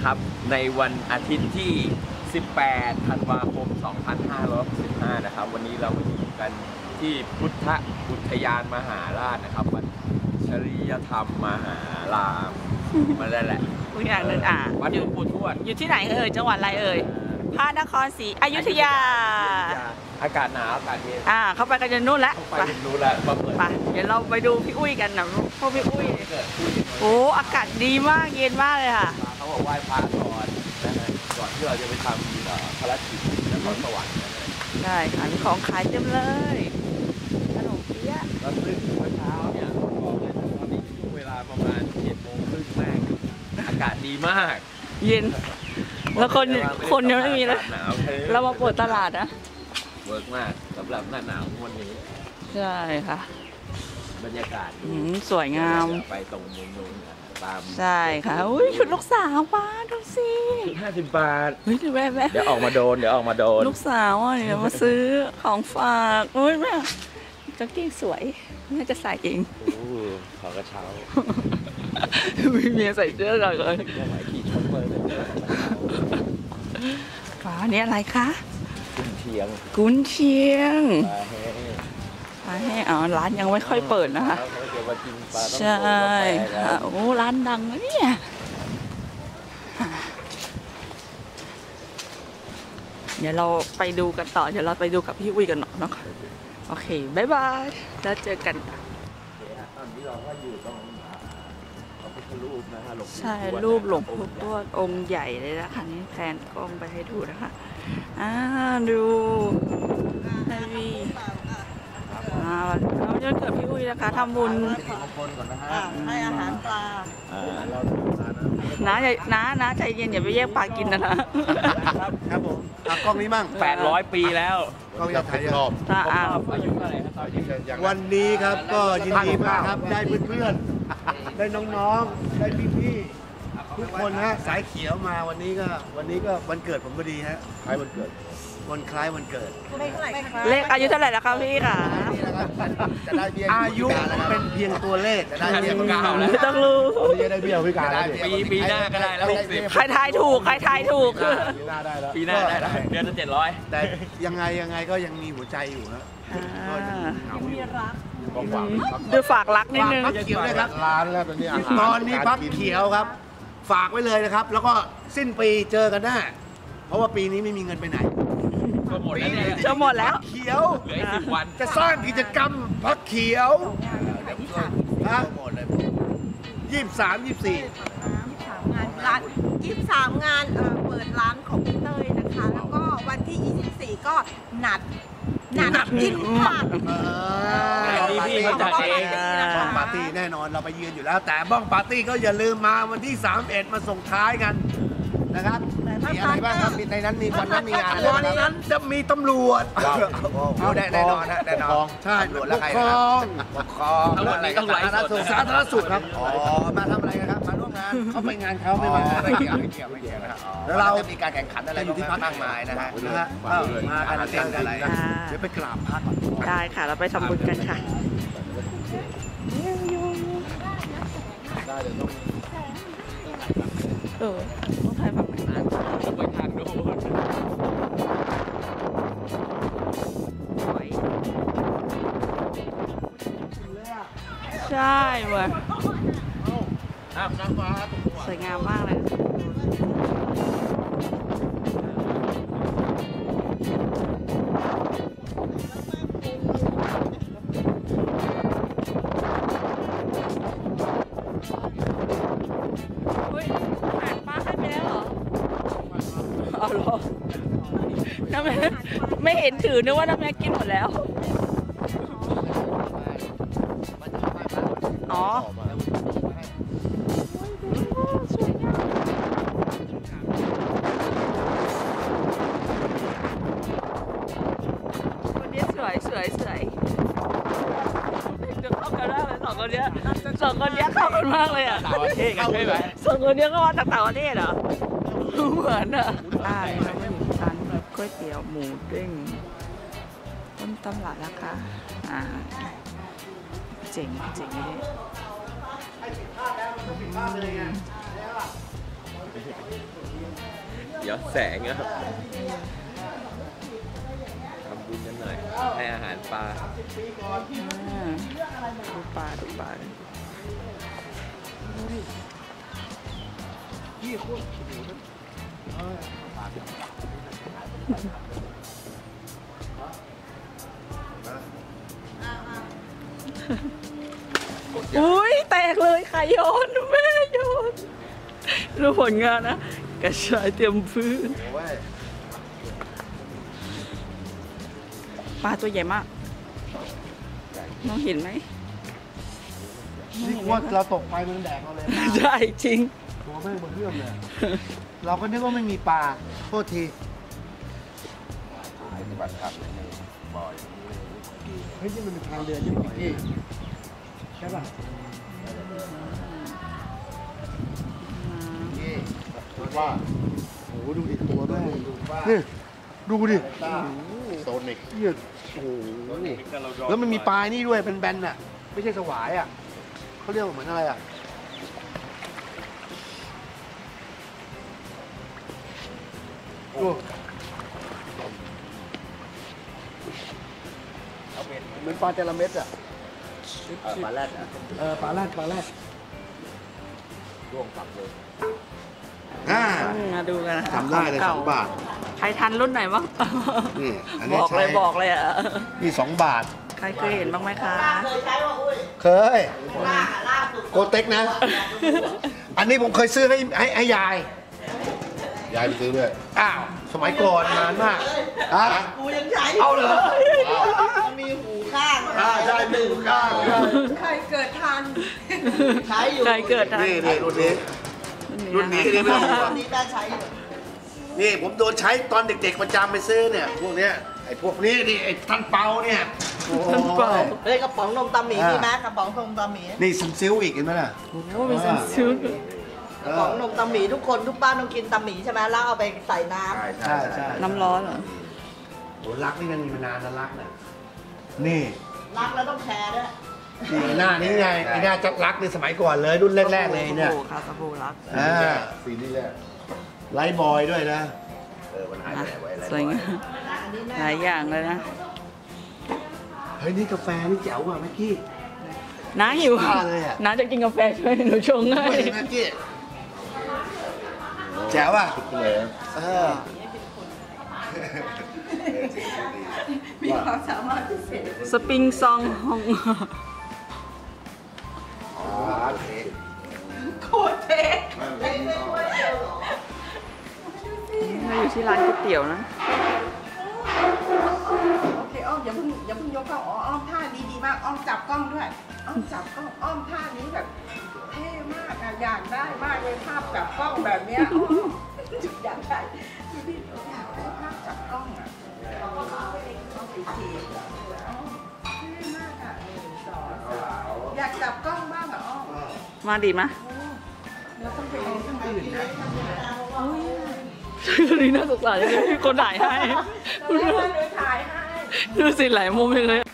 นะครับในวันอาทิตย์ที่ 18 ธันวาคม 2565 นะครับวันนี้เรามาอยู่กันที่พุทธอุทยานมหาราชนะครับวัดชริยธรรมมหารามมาได้แหละทุกอย่างเลยวัดหลวงปู่ทวดอยู่ที่ไหนเอ่ยจังหวัดอะไรเอ่ยพระนครศรีอยุธยาอากาศหนาวอากาศเย็นเขาไปกันจนนู่นแล้วไปนู่นแล้วไปเดี๋ยวเราไปดูพี่อุ้ยกันนะพวกพี่อุ้ยโอ้อากาศดีมากเย็นมากเลยค่ะเขาบอกไหว้พระก่อนที่เราจะไปทำภารกิจนครสวรรค์ใช่ค่ะมีของขายเต็มเลยขนมเปี๊ยะแล้วซึ่งเมื่อเช้าเนี่ยบอกเลยตอนนี้ช่วงเวลาประมาณ 7:30 แม่งอากาศดีมากเย็นแล้วคนยังไม่มีเลยเรามาเปิดตลาดนะเวิร์กมากสำหรับหน้าหนาววันนี้ใช่ค่ะบรรยากาศสวยงามไปตรงมุมนู้นตามใช่ค่ะอุ้ยชุดลูกสาวมาดูสิ 50 บาทเฮ้ยแม่เดี๋ยวออกมาโดนลูกสาวอ่ะเดี๋ยวมาซื้อของฝากอุ้ยแม่กางเกงสวยแม่จะใส่เองขอกระเช้ามีเมียใส่เสื้อเลยขี่ช็อปเปอร์เลยฟ้านี่อะไรคะกุนเชียงปลาแห้งร้านยังไม่ค่อยเปิดนะคะใช่ค่ะโอ้ร้านดังนะเนี่ยเดี๋ยวเราไปดูกันต่อเดี๋ยวเราไปดูกับพี่อุ้ยกันหน่อยนะคะโอเคบ๊ายบายแล้วเจอกันตอนนี้เราก็อยู่ตรงรูปนะฮะใช่รูปหลวงปู่ทวดองค์ใหญ่เลยนะคะนี่แพนกล้องไปให้ดูนะคะดูให้วีเราจะเกิดพี่อุ้ยนะคะทำบุญให้อาหารปลาน้าใจเย็นอย่าไปแยกปลากินนะครับผมกล้องนี้มั่ง 800 ปีแล้วกล้องจะถ่ายรอบอายุเท่าไหร่ครับวันนี้ครับก็ยินดีมากครับได้เพื่อนๆได้น้องๆได้พี่ๆทุกคนฮะสายเขียวมาวันนี้ก็วันเกิดผมพอดีฮะคล้ายวันเกิดเลขอายุเท่าไหร่แล้วครับพี่ค่ะอายุเป็นเพียงตัวเลขได้เบี้ยพิการไม่ต้องรู้จะได้เบี้ยพิการปีหน้าก็ได้แล้ว60 ใครทายถูกปีหน้าได้แล้วเดือนละ700 แต่ยังไงก็ยังมีหัวใจอยู่นะก็ยังมีรักดูฝากรักนิดนึงพักเขียวเลยครับร้านแล้วตอนนี้พักเขียวครับฝากไว้เลยนะครับแล้วก็สิ้นปีเจอกันแน่เพราะว่าปีนี้ไม่มีเงินไปไหนจะหมดแล้วเขียวเหลือ10 วันจะสร้างกิจกรรมพักเขียวนะ 23 งานร้าน23 งานเปิดร้านของพี่เต้ยนะคะแล้วก็วันที่24ก็นัดกินผักนี่พี่เขาจัดเองบ้องปาร์ตี้แน่นอนเราไปยืนอยู่แล้วแต่บ้องปาร์ตี้ก็อย่าลืมมาวันที่31มาส่งท้ายกันนะครับมีอะไรบ้างครับในนั้นมีวันนั้นมีงานอะไรวันนั้นจะมีตำรวจเอาแน่นอนนะแน่นอนใช่ปกครองอะไรต้องไลฟ์สดสาธารณสุขครับมาทำอะไรกันครับมาร่วมงานเขาไปงานเขาไม่มาไม่เกี่ยวนะครับแล้วเราจะมีการแข่งขันอะไรอยู่ที่พักมากมายนะฮะมากันเต็มอะไรเดี๋ยวไปกราบพระก่อนได้ค่ะเราไปทำบุญกันค่ะได้เดี๋ยวต้องถ่ายแบบนั้นไปทางโน้นใช่เหมือนสวยงามมากเลยน้ำแม่ไม่เห็นถือนึกว่าน้ำแม่กินหมดแล้วคนนี้สวยจะเข้ากันได้เลยสองคนนี้เข้ากันมากเลยอ่ะต่างประเทศกันใช่ไหม 2 คนนี้ก็มาจากต่างประเทศเหรอเหมือนอ่ะได้เราไม่มีร้านก๋วยเตี๋ยวหมูเด้งต้นตำรับนะคะเจ๋งเลยย้อนแสงอะทำบุญกันหน่อยให้อาหารปลาดูปลาดูปลา อุ้ยแตกเลยใครโยนแม่โยนดูผลงานนะกระชายเตรียมพื้นปลาตัวใหญ่มากน้องเห็นไหมนี่ว่าเราตกไปมันแดกเราเลยใช่จริงตัวแม่งบนเรื่องเลย เราก็นึกว่าไม่มีปลาโทษทีเฮ้ยนี่มันเป็นทางเดินใช่ไหมพี่ใช่ป่ะว่าโอ้โหดูดิตัวด้วยนี่ดูดิโซนิกเนี่ยโอ้โหแล้วมันมีปลายนี่ด้วยเป็นแบนๆอ่ะไม่ใช่สวายอ่ะเขาเรียกว่าเหมือนอะไรอ่ะโอ้เหมือนปลาจระเม็ดอ่ะปลาแรดอ่ะปลาแรดร่วงกลับเลยมาดูกันนะทำได้เลย2 บาทใครทันรุ่นไหนบ้างนี่อันนี้บอกเลยอ่ะนี่2 บาทใครเคยเห็นบ้างไหมคะเคยโกเต็กนะ อันนี้ผมเคยซื้อให้ยายไปซื้อด้วยอ้าวสมัยก่อนนานมากกูยังใช้เอาเลยมีหูข้างใช่มีหูข้างใครเกิดทันใช้อยู่ใครเกิดทันนี่รุ่นนี้นี่ไม่ต้องห่วงนี้ได้ใช้อยู่นี่ผมโดนใช้ตอนเด็กๆประจำไปซื้อเนี่ยพวกเนี้ยไอ้พวกนี้นี่ไอ้ท่านเปาเนี่ยท่านเปาเฮ้ยกระป๋องนมตาหมีมีไหมกระป๋องนมตาหมีนี่ซันซิลอีกเห็นไหมล่ะโอ้มีซันซิลกระป๋องนมตาหมีทุกคนทุกบ้านต้องกินตาหมีใช่ไหมแล้วเอาไปใส่น้ำใช่น้ำร้อนเหรอโหรักนี่มันมีมานานนะรักน่ะนี่รักแล้วต้องแคร์ด้วยนี่หน้านี้ไงไอ้หน้าจักรักในสมัยก่อนเลยรุ่นแรกๆเลยเนี่ยโอ้ค่ะสบู่รักซีรีส์แรกไลท์บอยด้วยนะสวยงามหลายอย่างเลยนะเฮ้ยนี่กาแฟนี่แจ๋วว่ะแม็กกี้น้าหิวบ้าเลยอะน้าจะกินกาแฟช่วยหนูชงให้เฮ้ยแม็กกี้แจ๋วว่ะมีความสามารถพิเศษสปริงซองห้องโคตรเท่เราอยู่ที่ร้านก๋วยเตี๋ยวนะโอเคอ้อมอย่าเพิ่งยกเข้าอ้อมท่าดีมากอ้อมจับกล้องด้วยอ้อมจับกล้องอ้อมท่านี้แบบเท่มากอะอยากได้มากเลยภาพจับกล้องแบบเนี้ยอยากได้พี่อยากได้ภาพจับกล้องอะเอาไปทีเท่มากอะอยากจับกล้องบ้างอะอ้อมมาดีมะเราต้องไปเอาทางอื่นนะคนนี้น่าสงสารจังเลยคนถ่ายให้เราถ่ายให้ดูสิหลายมุมเลย